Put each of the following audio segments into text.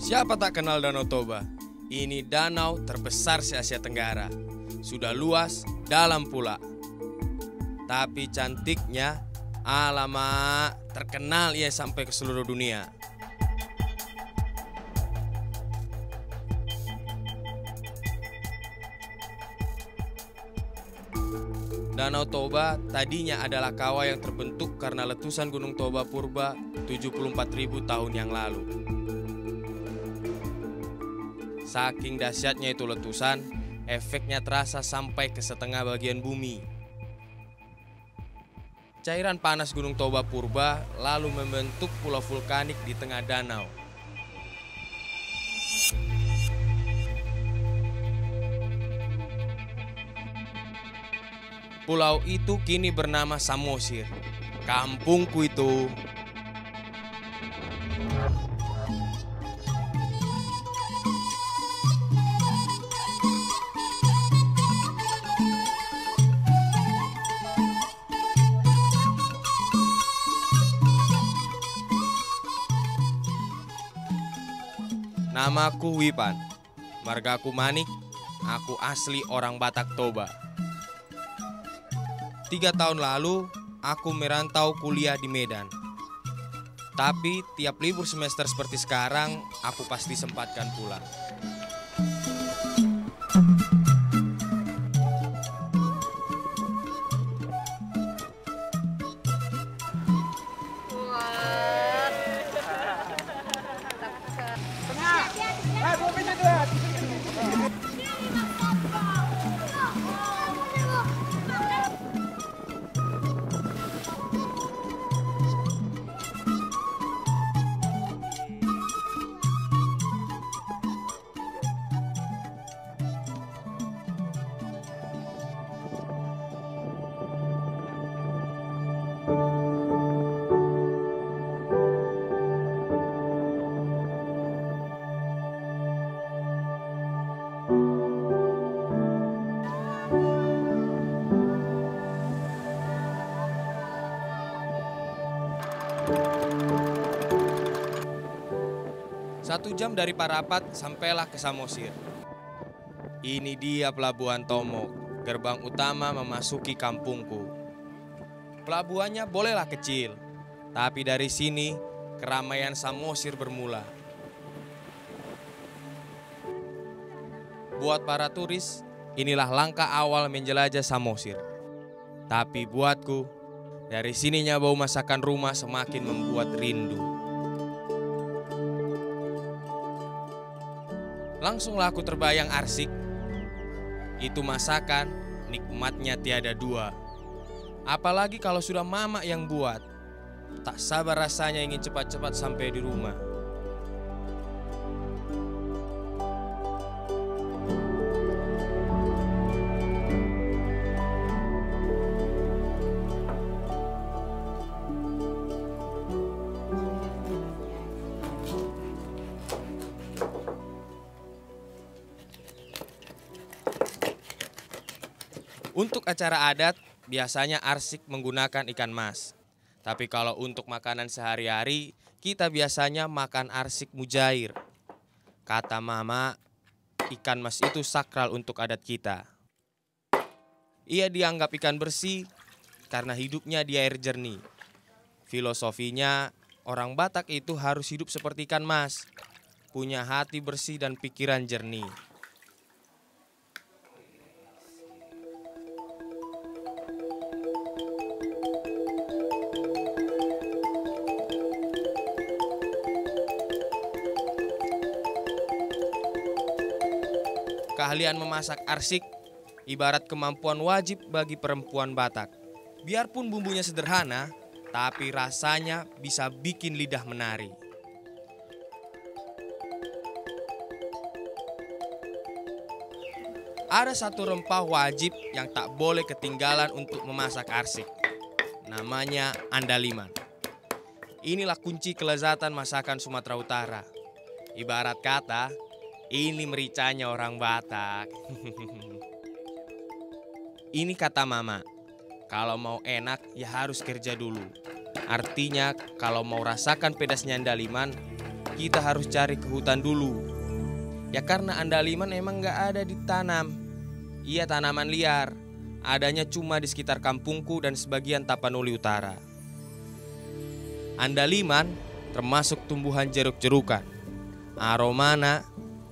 Siapa tak kenal Danau Toba? Ini danau terbesar se-Asia Tenggara. Sudah luas, dalam pula. Tapi cantiknya, alamak, terkenal ia sampai ke seluruh dunia. Danau Toba tadinya adalah kawah yang terbentuk karena letusan Gunung Toba purba 74.000 tahun yang lalu. Saking dahsyatnya itu letusan, efeknya terasa sampai ke setengah bagian bumi. Cairan panas Gunung Toba purba lalu membentuk pulau vulkanik di tengah danau. Pulau itu kini bernama Samosir. Kampungku itu. Namaku Wipan, margaku Manik, aku asli orang Batak Toba. 3 tahun lalu, aku merantau kuliah di Medan. Tapi tiap libur semester seperti sekarang, aku pasti sempatkan pulang. Satu jam dari Parapat sampailah ke Samosir. Ini dia Pelabuhan Tomok, gerbang utama memasuki kampungku. Pelabuhannya bolehlah kecil, tapi dari sini keramaian Samosir bermula. Buat para turis, inilah langkah awal menjelajah Samosir. Tapi buatku, dari sininya bau masakan rumah semakin membuat rindu. Langsunglah aku terbayang arsik. Itu masakan, nikmatnya tiada dua. Apalagi kalau sudah mama yang buat. Tak sabar rasanya ingin cepat-cepat sampai di rumah. Untuk acara adat, biasanya arsik menggunakan ikan mas. Tapi kalau untuk makanan sehari-hari, kita biasanya makan arsik mujair. Kata mama, ikan mas itu sakral untuk adat kita. Ia dianggap ikan bersih karena hidupnya di air jernih. Filosofinya, orang Batak itu harus hidup seperti ikan mas, punya hati bersih dan pikiran jernih. Keahlian memasak arsik ibarat kemampuan wajib bagi perempuan Batak. Biarpun bumbunya sederhana, tapi rasanya bisa bikin lidah menari. Ada satu rempah wajib yang tak boleh ketinggalan untuk memasak arsik. Namanya andaliman. Inilah kunci kelezatan masakan Sumatera Utara. Ibarat kata, ini mericanya orang Batak. Ini kata mama, kalau mau enak ya harus kerja dulu. Artinya kalau mau rasakan pedasnya andaliman, kita harus cari ke hutan dulu. Ya karena andaliman emang gak ada ditanam. Iya tanaman liar, adanya cuma di sekitar kampungku dan sebagian Tapanuli Utara. Andaliman termasuk tumbuhan jeruk-jerukan. Aromana,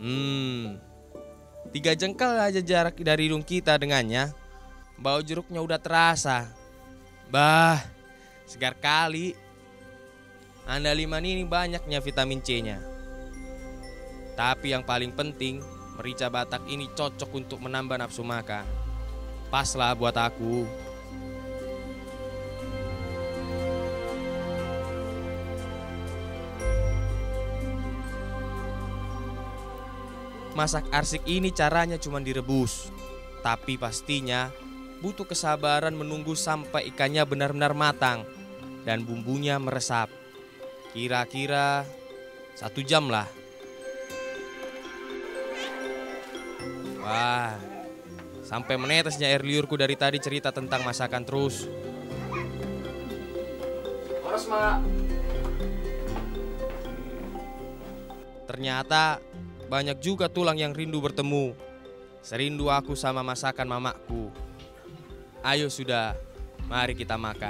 3 jengkal aja jarak dari hidung kita dengannya, bau jeruknya udah terasa. Bah, segar kali. Andaliman ini banyaknya vitamin C-nya. Tapi yang paling penting, merica Batak ini cocok untuk menambah nafsu makan. Paslah buat aku. Masak arsik ini caranya cuma direbus. Tapi pastinya butuh kesabaran menunggu sampai ikannya benar-benar matang dan bumbunya meresap. Kira-kira 1 jam lah. Wah, sampai menetesnya air liurku dari tadi cerita tentang masakan terus. Ternyata banyak juga tulang yang rindu bertemu. Serindu aku sama masakan mamaku. Ayo sudah, mari kita makan.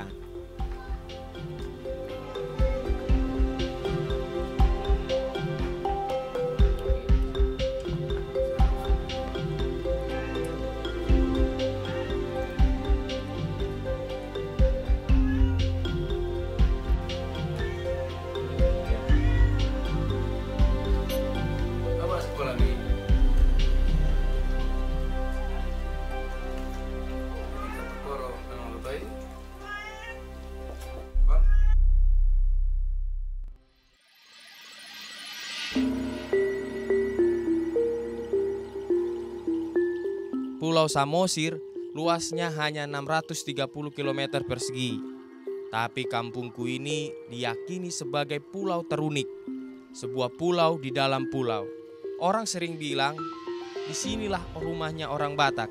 Pulau Samosir luasnya hanya 630 km persegi. Tapi kampungku ini diyakini sebagai pulau terunik. Sebuah pulau di dalam pulau. Orang sering bilang, disinilah rumahnya orang Batak.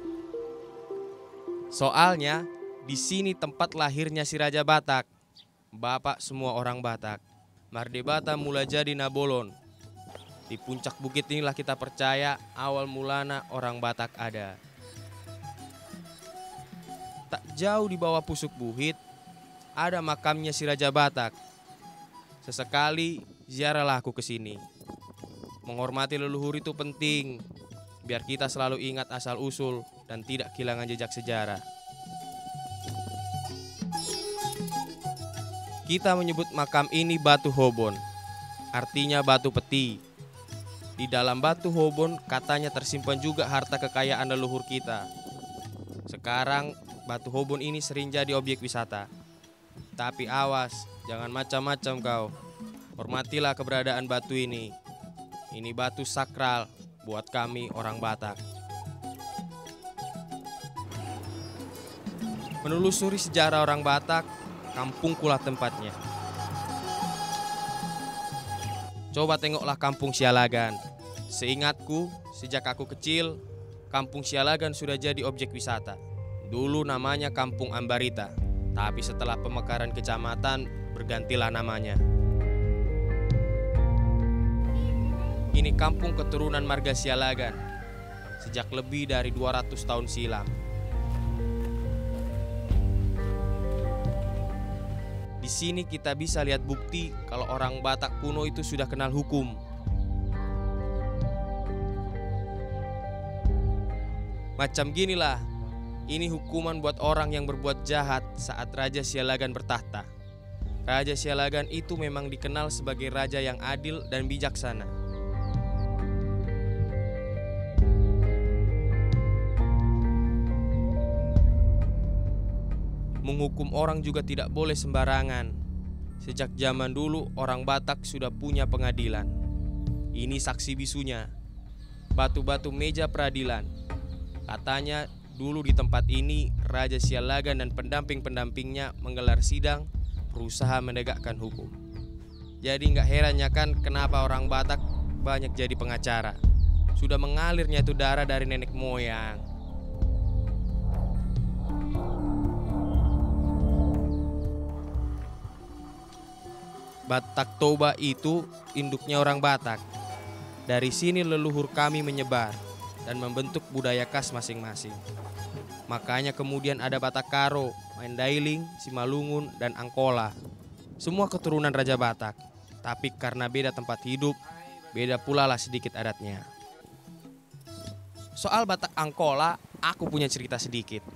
Soalnya, di sini tempat lahirnya si Raja Batak. Bapak semua orang Batak. Mardebata mulai jadi Nabolon. Di puncak bukit inilah kita percaya awal mulana orang Batak ada. Tak jauh di bawah Pusuk Buhit, ada makamnya si Raja Batak. Sesekali ziarahlah aku ke sini. Menghormati leluhur itu penting, biar kita selalu ingat asal-usul dan tidak kehilangan jejak sejarah. Kita menyebut makam ini Batu Hobon, artinya batu peti. Di dalam Batu Hobon katanya tersimpan juga harta kekayaan leluhur kita. Sekarang Batu Hobon ini sering jadi objek wisata. Tapi awas, jangan macam-macam kau. Hormatilah keberadaan batu ini. Ini batu sakral buat kami orang Batak. Menelusuri sejarah orang Batak, kampungkulah tempatnya. Coba tengoklah kampung Sialagan. Seingatku, sejak aku kecil, kampung Sialagan sudah jadi objek wisata. Dulu namanya Kampung Ambarita, tapi setelah pemekaran kecamatan bergantilah namanya. Ini kampung keturunan marga Sialagan sejak lebih dari 200 tahun silam. Di sini kita bisa lihat bukti kalau orang Batak kuno itu sudah kenal hukum. Macam ginilah, ini hukuman buat orang yang berbuat jahat saat Raja Sialagan bertahta. Raja Sialagan itu memang dikenal sebagai raja yang adil dan bijaksana. Menghukum orang juga tidak boleh sembarangan. Sejak zaman dulu orang Batak sudah punya pengadilan. Ini saksi bisunya, batu-batu meja peradilan. Katanya dulu di tempat ini Raja Sialagan dan pendamping-pendampingnya menggelar sidang berusaha menegakkan hukum. Jadi nggak herannya kan kenapa orang Batak banyak jadi pengacara. Sudah mengalirnya itu darah dari nenek moyang. Batak Toba itu induknya orang Batak. Dari sini leluhur kami menyebar dan membentuk budaya khas masing-masing. Makanya kemudian ada Batak Karo, Mandailing, Simalungun, dan Angkola. Semua keturunan Raja Batak. Tapi karena beda tempat hidup, beda pula lah sedikit adatnya. Soal Batak Angkola, aku punya cerita sedikit.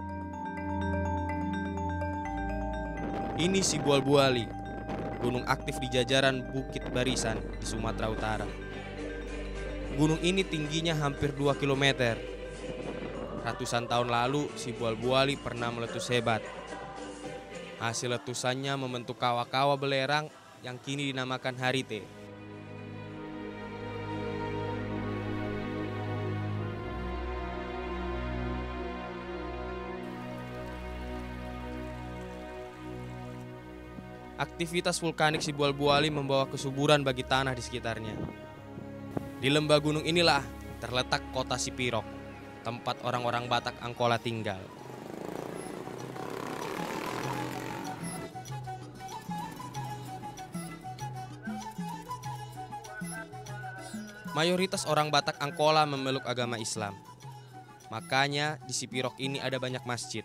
Ini Sibual Buali, gunung aktif di jajaran Bukit Barisan di Sumatera Utara. Gunung ini tingginya hampir 2 km. Ratusan tahun lalu, Sibual Buali pernah meletus hebat. Hasil letusannya membentuk kawah-kawah belerang yang kini dinamakan Harite. Aktivitas vulkanik Sibual Buali membawa kesuburan bagi tanah di sekitarnya. Di lembah gunung inilah terletak kota Sipirok, tempat orang-orang Batak Angkola tinggal. Mayoritas orang Batak Angkola memeluk agama Islam. Makanya di Sipirok ini ada banyak masjid.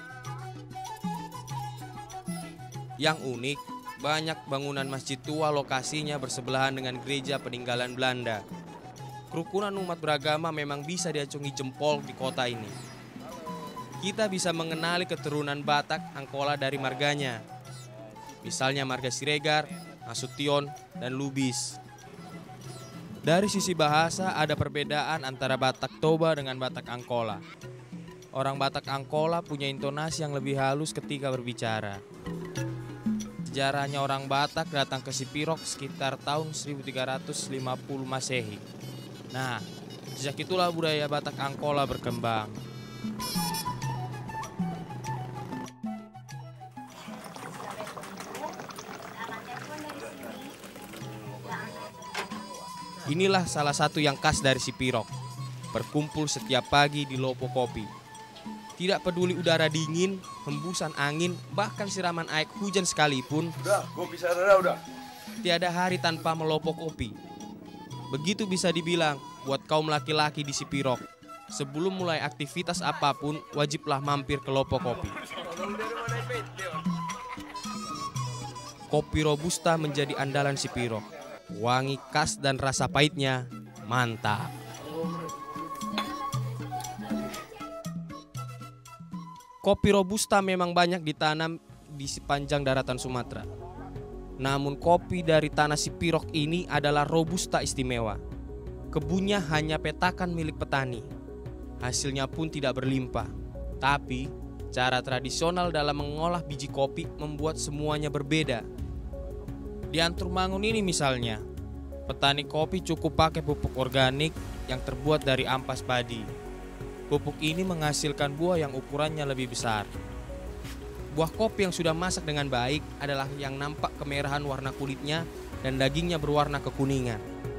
Yang unik, banyak bangunan masjid tua lokasinya bersebelahan dengan gereja peninggalan Belanda. Kerukunan umat beragama memang bisa diacungi jempol di kota ini. Kita bisa mengenali keturunan Batak Angkola dari marganya. Misalnya marga Siregar, Nasution, dan Lubis. Dari sisi bahasa ada perbedaan antara Batak Toba dengan Batak Angkola. Orang Batak Angkola punya intonasi yang lebih halus ketika berbicara. Sejarahnya orang Batak datang ke Sipirok sekitar tahun 1350 Masehi. Nah, sejak itulah budaya Batak Angkola berkembang. Inilah salah satu yang khas dari Sipirok, berkumpul setiap pagi di Lopo Kopi. Tidak peduli udara dingin, hembusan angin, bahkan siraman air hujan sekalipun, tiada hari tanpa melopo kopi. Begitu bisa dibilang buat kaum laki-laki di Sipirok. Sebelum mulai aktivitas apapun, wajiblah mampir ke Lopo Kopi. Kopi Robusta menjadi andalan Sipirok. Wangi khas dan rasa pahitnya mantap. Kopi Robusta memang banyak ditanam di sepanjang daratan Sumatera. Namun kopi dari tanah Sipirok ini adalah Robusta istimewa. Kebunnya hanya petakan milik petani. Hasilnya pun tidak berlimpah. Tapi cara tradisional dalam mengolah biji kopi membuat semuanya berbeda. Di Anturmangun ini misalnya, petani kopi cukup pakai pupuk organik yang terbuat dari ampas padi. Pupuk ini menghasilkan buah yang ukurannya lebih besar. Buah kopi yang sudah masak dengan baik adalah yang nampak kemerahan warna kulitnya dan dagingnya berwarna kekuningan.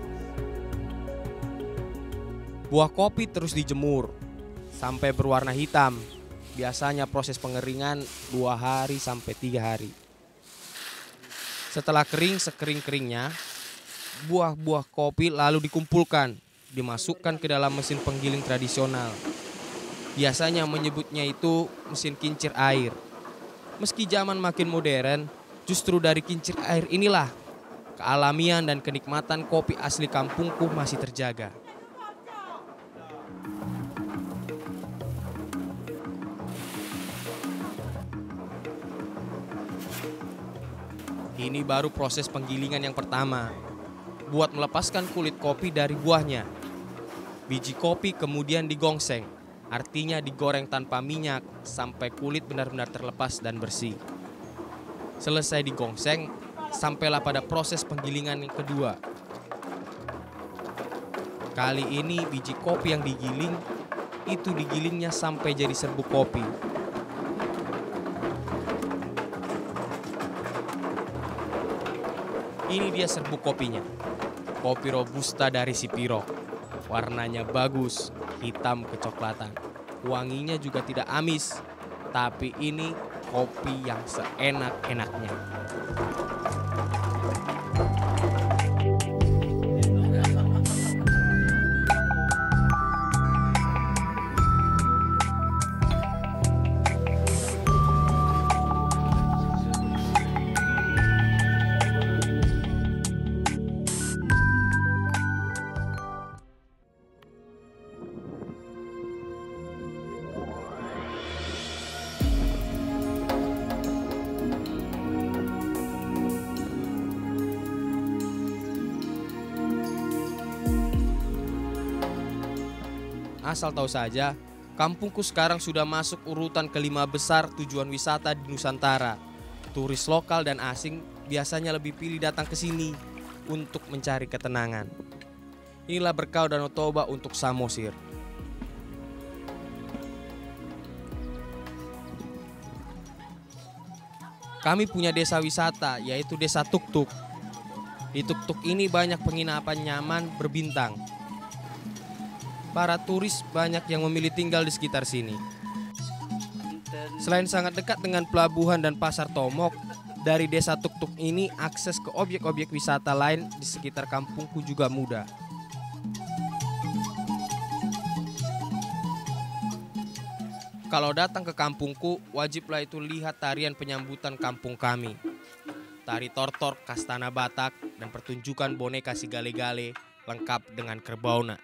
Buah kopi terus dijemur sampai berwarna hitam. Biasanya proses pengeringan 2 hari sampai 3 hari. Setelah kering sekering-keringnya, buah-buah kopi lalu dikumpulkan, dimasukkan ke dalam mesin penggiling tradisional. Biasanya menyebutnya itu mesin kincir air. Meski zaman makin modern, justru dari kincir air inilah kealamian dan kenikmatan kopi asli kampungku masih terjaga. Ini baru proses penggilingan yang pertama, buat melepaskan kulit kopi dari buahnya. Biji kopi kemudian digongseng, artinya digoreng tanpa minyak sampai kulit benar-benar terlepas dan bersih. Selesai digongseng, sampailah pada proses penggilingan yang kedua. Kali ini biji kopi yang digiling, itu digilingnya sampai jadi serbuk kopi. Ini dia serbuk kopinya. Kopi Robusta dari Sipirok. Warnanya bagus, hitam kecoklatan. Wanginya juga tidak amis. Tapi ini kopi yang seenak-enaknya. Asal tahu saja, kampungku sekarang sudah masuk urutan kelima besar tujuan wisata di Nusantara. Turis lokal dan asing biasanya lebih pilih datang ke sini untuk mencari ketenangan. Inilah berkah Danau Toba untuk Samosir. Kami punya desa wisata, yaitu Desa Tuk-Tuk. Di Tuk-Tuk ini banyak penginapan nyaman berbintang. Para turis banyak yang memilih tinggal di sekitar sini. Selain sangat dekat dengan pelabuhan dan pasar Tomok, dari Desa Tuk-Tuk ini akses ke objek-objek wisata lain di sekitar kampungku juga mudah. Kalau datang ke kampungku, wajiblah itu lihat tarian penyambutan kampung kami. Tari tortor khas tanah Batak dan pertunjukan boneka si gale-gale lengkap dengan kerbauna.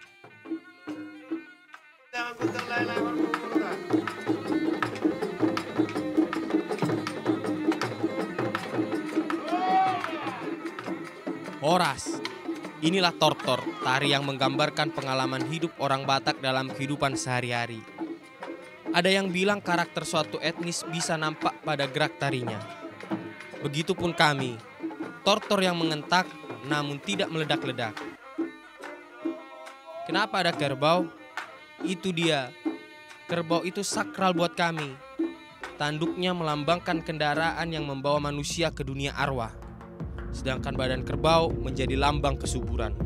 Horas, inilah tortor, tari yang menggambarkan pengalaman hidup orang Batak dalam kehidupan sehari-hari. Ada yang bilang karakter suatu etnis bisa nampak pada gerak tarinya. Begitupun kami, tortor yang mengentak namun tidak meledak-ledak. Kenapa ada kerbau? Itu dia. Kerbau itu sakral buat kami. Tanduknya melambangkan kendaraan yang membawa manusia ke dunia arwah. Sedangkan badan kerbau menjadi lambang kesuburan.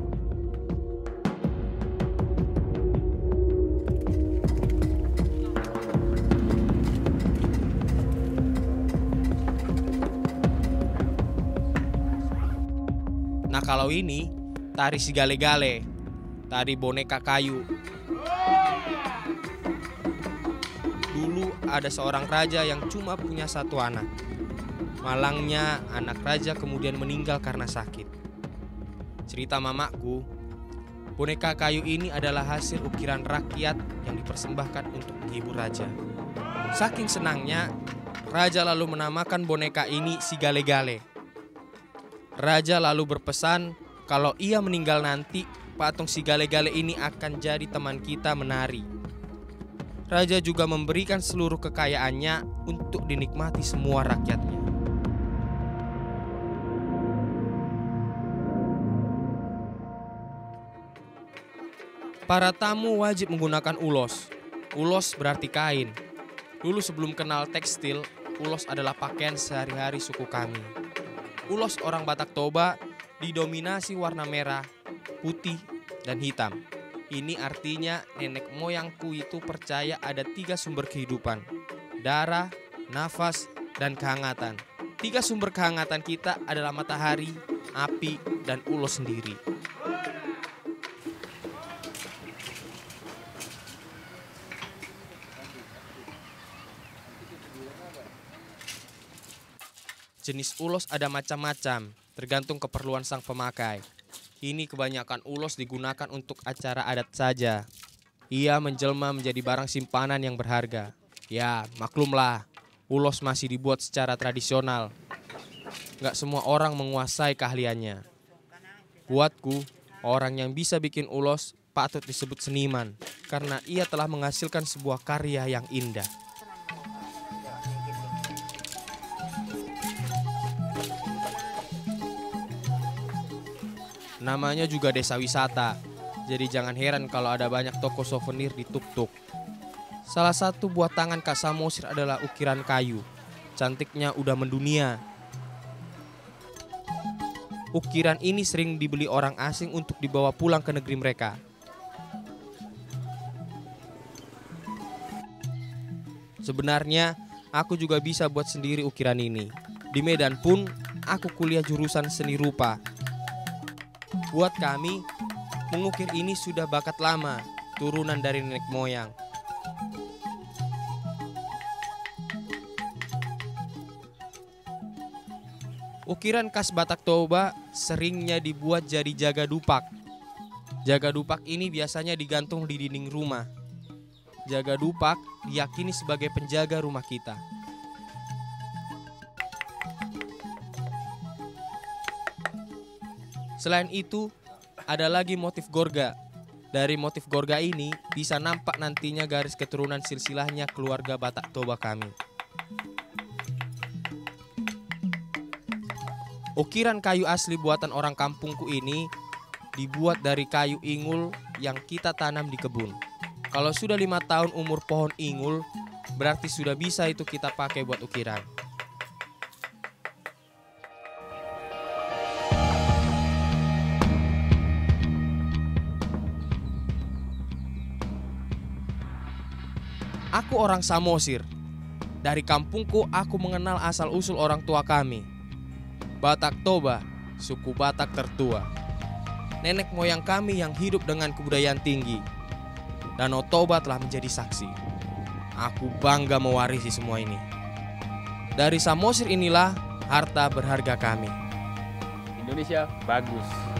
Nah kalau ini, tari si gale-gale, tari boneka kayu. Dulu ada seorang raja yang cuma punya satu anak. Malangnya anak raja kemudian meninggal karena sakit. Cerita mamaku, boneka kayu ini adalah hasil ukiran rakyat yang dipersembahkan untuk menghibur raja. Saking senangnya, raja lalu menamakan boneka ini si gale-gale. Raja lalu berpesan kalau ia meninggal nanti, patung si gale-gale ini akan jadi teman kita menari. Raja juga memberikan seluruh kekayaannya untuk dinikmati semua rakyatnya. Para tamu wajib menggunakan ulos. Ulos berarti kain. Dulu sebelum kenal tekstil, ulos adalah pakaian sehari-hari suku kami. Ulos orang Batak Toba didominasi warna merah, putih, dan hitam. Ini artinya nenek moyangku itu percaya ada 3 sumber kehidupan. Darah, nafas, dan kehangatan. 3 sumber kehangatan kita adalah matahari, api, dan ulos sendiri. Jenis ulos ada macam-macam, tergantung keperluan sang pemakai. Ini kebanyakan ulos digunakan untuk acara adat saja. Ia menjelma menjadi barang simpanan yang berharga. Ya, maklumlah, ulos masih dibuat secara tradisional. Gak semua orang menguasai keahliannya. Buatku, orang yang bisa bikin ulos patut disebut seniman, karena ia telah menghasilkan sebuah karya yang indah. Namanya juga desa wisata, jadi jangan heran kalau ada banyak toko souvenir di Tuk-Tuk. Salah satu buat tangan Kak Samosir adalah ukiran kayu. Cantiknya udah mendunia. Ukiran ini sering dibeli orang asing untuk dibawa pulang ke negeri mereka. Sebenarnya, aku juga bisa buat sendiri ukiran ini. Di Medan pun, aku kuliah jurusan seni rupa. Buat kami, mengukir ini sudah bakat lama, turunan dari nenek moyang. Ukiran khas Batak Toba seringnya dibuat jadi jaga dupak. Jaga dupak ini biasanya digantung di dinding rumah. Jaga dupak diyakini sebagai penjaga rumah kita. Selain itu, ada lagi motif gorga. Dari motif gorga ini bisa nampak nantinya garis keturunan silsilahnya keluarga Batak Toba kami. Ukiran kayu asli buatan orang kampungku ini dibuat dari kayu ingul yang kita tanam di kebun. Kalau sudah 5 tahun umur pohon ingul, berarti sudah bisa itu kita pakai buat ukiran. Aku orang Samosir. Dari kampungku aku mengenal asal-usul orang tua kami. Batak Toba, suku Batak tertua. Nenek moyang kami yang hidup dengan kebudayaan tinggi. Danau Toba telah menjadi saksi. Aku bangga mewarisi semua ini. Dari Samosir inilah harta berharga kami. Indonesia bagus.